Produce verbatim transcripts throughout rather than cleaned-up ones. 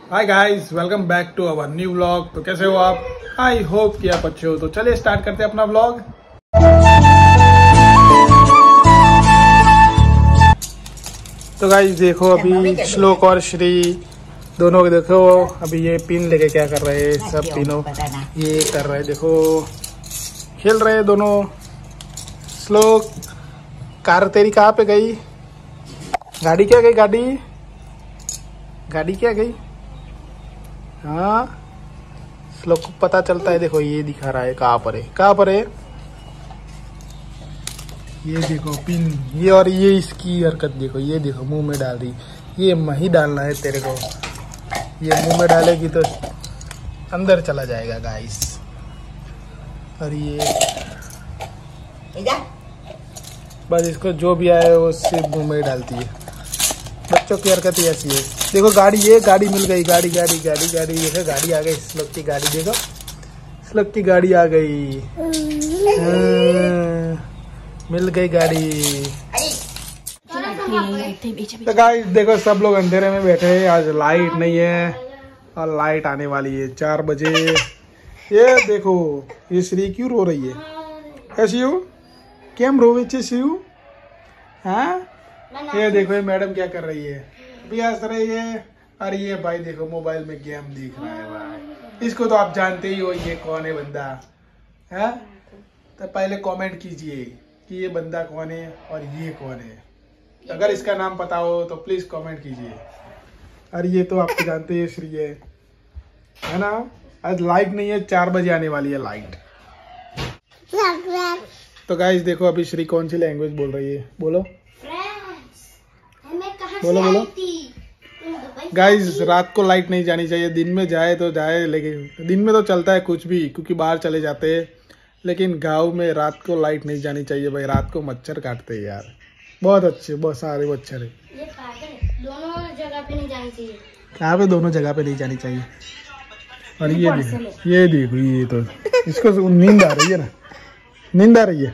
Hi guys, welcome back to our new vlog. तो कैसे हो आप? आई होप कि आप अच्छे हो। तो चलिए स्टार्ट करते हैं अपना व्लॉग। तो गाइस देखो, अभी श्लोक और श्री दोनों को देखो, अभी ये पिन लेके क्या कर रहे हैं। सब तीनों ये कर रहे हैं, देखो खेल रहे हैं दोनों। श्लोक, कार तेरी कहाँ पे गई? गाड़ी क्या गई? गाड़ी गाड़ी क्या गई? हाँ, श्लोक को पता चलता है। देखो ये दिखा रहा है कहाँ पर है, कहाँ पर है। ये देखो पिन, ये और ये इसकी हरकत देखो। ये देखो मुंह में डाल रही। ये मही डालना है तेरे को। ये मुंह में डालेगी तो अंदर चला जाएगा गाइस। और ये बस इसको जो भी आए वो सिर्फ मुंह में डालती है। बच्चों की हरकत ही ऐसी है। देखो गाड़ी, ये गाड़ी मिल गई। गाड़ी गाड़ी गाड़ी गाड़ी देखो, गाड़ी आ गई। श्लोक की गाड़ी देखो, श्लोक की गाड़ी आ गई। मिल गई गाड़ी। तो गाइस देखो, सब लोग अंधेरे में बैठे हैं। आज लाइट नहीं है और लाइट आने वाली है चार बजे। ये देखो, ये श्री क्यों रो रही है? ऐसी हो केम रोवे छे शिव? हाँ, ये देखो ये मैडम क्या कर रही है, भी हंस रही है। और ये भाई देखो मोबाइल में गेम देख रहा है भाई। इसको तो आप जानते ही हो, ये कौन है बंदा है? तो पहले कमेंट कीजिए कि ये बंदा कौन है और ये कौन है। अगर इसका नाम पता हो तो प्लीज कमेंट कीजिए। और ये तो आप जानते हैं श्री है, है ना? आज लाइट नहीं है, चार बजे आने वाली है लाइट। तो गाइस देखो, अभी श्री कौन सी लैंग्वेज बोल रही है? बोलो बोलो बोलो। गाइस रात को लाइट नहीं जानी चाहिए। दिन में जाए तो जाए, लेकिन दिन में तो चलता है कुछ भी, क्योंकि बाहर चले जाते हैं। लेकिन गांव में रात को लाइट नहीं जानी चाहिए भाई। रात को मच्छर काटते हैं यार, बहुत अच्छे, बहुत सारे मच्छर है। ये दोनों जगह पे नहीं जानी चाहिए। कहाँ पे दोनों जगह पे नहीं जानी चाहिए? और ये देखो, ये देखो, ये तो इसको नींद आ रही है ना, नींद आ रही है।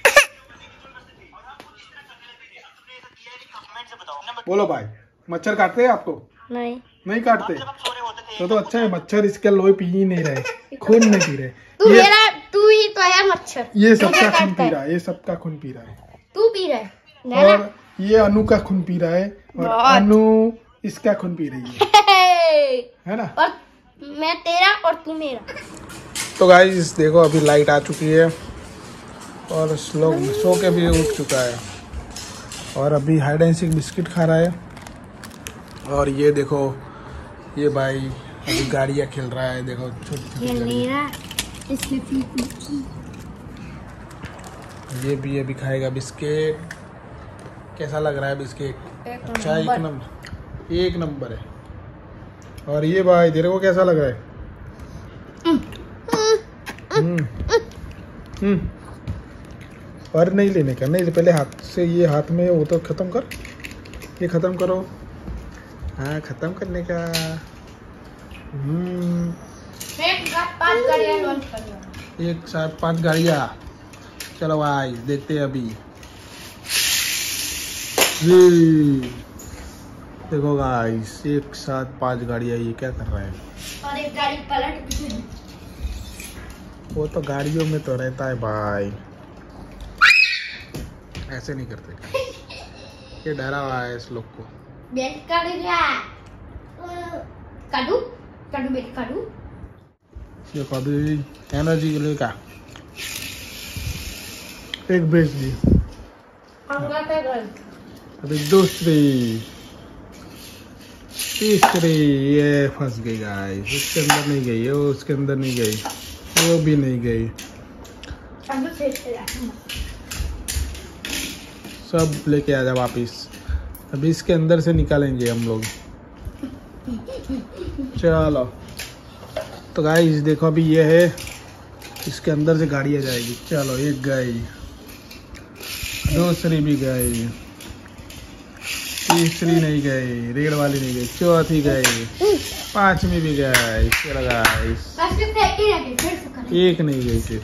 बोलो भाई, मच्छर काटते हैं आपको? नहीं नहीं काटते तो तो अच्छा है। मच्छर इसके लोई पी ही नहीं रहे, खून नहीं पी रहे। तू ये, मेरा तू ही तो है मच्छर। ये सबका खून पी रहा है, ये सबका खून पी रहा है। तू पी रहा है और ये अनु का खून पी रहा है, और अनु इसका खून पी रही है, है ना? और मैं तेरा और तू मेरा। तो गाइस देखो, अभी लाइट आ चुकी है और श्लोक सो के भी उठ चुका है। और अभी हाइड एंड सीक बिस्किट खा रहा है। और ये देखो, ये भाई अभी गाड़ियाँ खेल रहा है। देखो छोटी छोटी, ये भी अभी खाएगा बिस्किट। कैसा लग रहा है बिस्किट? अच्छा, एक नंबर, एक नंबर है। और ये भाई तेरे को कैसा लग रहा है? हम्म हम्म और नहीं लेने का, नहीं पहले हाथ से, ये हाथ में वो तो खत्म कर, ये खत्म करो। हाँ, खत्म करने का। हम्म एक साथ पांच गाड़ियाँ। चलो भाई देखते हैं अभी। ये देखो गाइस, एक साथ पांच गाड़ियाँ। ये क्या कर रहा है? और एक गाड़ी पलट। वो तो गाड़ियों में तो रहता है भाई, ऐसे नहीं करते। ये डरा हुआ है इस लोग को। काटू काटू बेटी काटू। ये कभी एनर्जी के लिए क्या एक बेच दी। अभी दूसरी, तीसरी, ये फंस गई गाइस। इसके अंदर नहीं गई, वो उसके अंदर नहीं गई, वो भी नहीं गई। सब लेके आ जा वापिस। अभी इसके अंदर से निकालेंगे हम लोग। चलो तो गाइस देखो, अभी ये है, इसके अंदर से गाड़ी आ जाएगी। चलो एक गई, दूसरी भी गई, तीसरी नहीं गई, रेड वाली नहीं गई, चौथी गई, पांचवी भी गई। चलो गाइस, एक नहीं गई थी।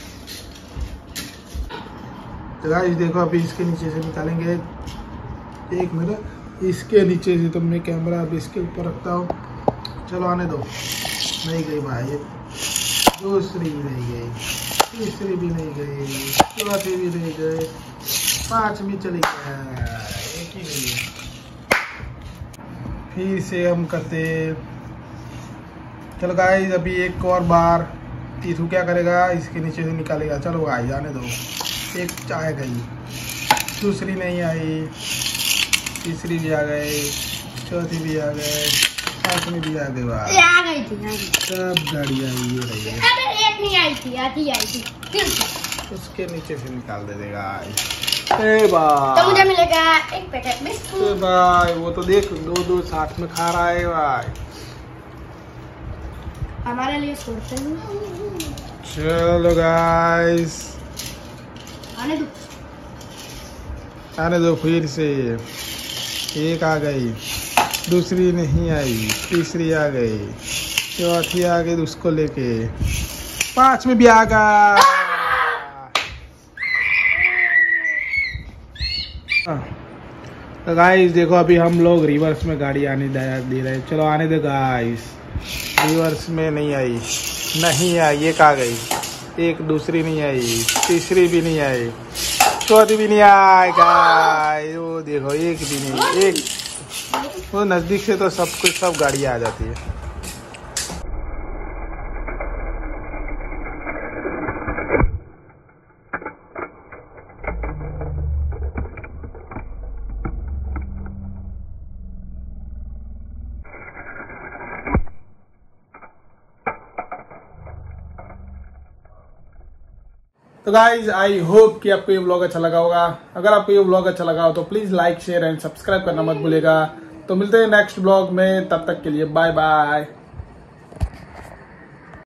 तो गाइस देखो, अभी इसके नीचे से निकालेंगे। एक मिनट, इसके नीचे से तो मैं कैमरा अब इसके ऊपर रखता हूँ चलो आने दो। नहीं गई भाई, दूसरी नहीं गई, तीसरी भी नहीं गई, चौथी भी नहीं गई, पांचवी चली गई, एक ही गई। फिर से हम करते। चलो गाइस अभी एक और बार तीसू क्या करेगा, इसके नीचे से निकालेगा। चलो गाइस आने दो। एक चाय गई, दूसरी नहीं आई, तीसरी भी आ गई, चौथी भी आ गई, पांचवी भी आ गई। भाई आ गई थी, आ गई। सब गाड़ियाँ ये रही है। अबे एक नहीं आई थी, आधी आई थी। फिर उसके नीचे से निकाल दे देगा। ए भाई तो मुझे मिलेगा एक पैकेट में। ए भाई वो तो देख दो दो साथ में खा रहा है भाई। हमारे लिए छोड़ते हैं। चलो गाइस आने दो, आने दो। फिर से एक आ गई, दूसरी नहीं आई, तीसरी आ गई, चौथी आ गई उसको लेके, पांच में भी आ गया। तो गाइस देखो अभी हम लोग रिवर्स में गाड़ी आने दे रहे हैं। चलो आने दो गाइस। रिवर्स में नहीं आई, नहीं आई, एक आ गई, एक दूसरी नहीं आई, तीसरी भी नहीं आई, चौथी भी नहीं आई गाइस। वो देखो एक भी नहीं, एक वो नजदीक से तो सब कुछ सब गाड़ियाँ आ जाती है। तो गाइज आई होप कि आपको ये व्लॉग अच्छा लगा होगा। अगर आपको ये व्लॉग अच्छा लगा हो तो please like share and subscribe करना मत भूलिएगा। तो मिलते हैं नेक्स्ट व्लॉग में, तब तक के लिए बाय बाय।